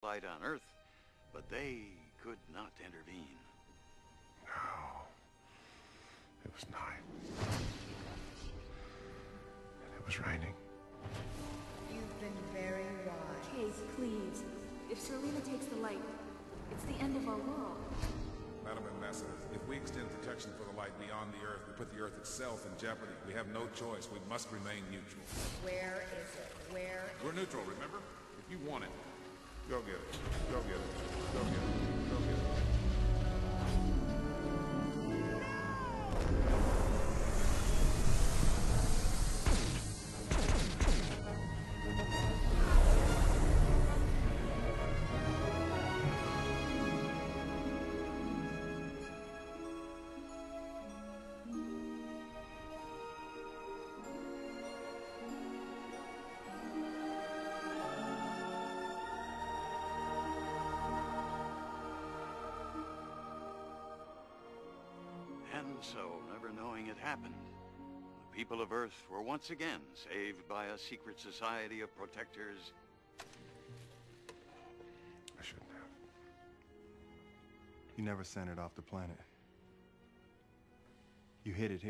light on Earth, but they could not intervene. No. It was night. And it was raining. You've been very wise. Case, please. If Serlina takes the light, it's the end of our world. Madam Ambassador, if we extend protection for the light beyond the Earth, we put the Earth itself in jeopardy. We have no choice. We must remain neutral. Where is it? Where? We're neutral, remember? If you want it, go get it. Go get it. Go get it. Go get it. And so, never knowing it happened, the people of Earth were once again saved by a secret society of protectors. I shouldn't have. You never sent it off the planet. You hid it here.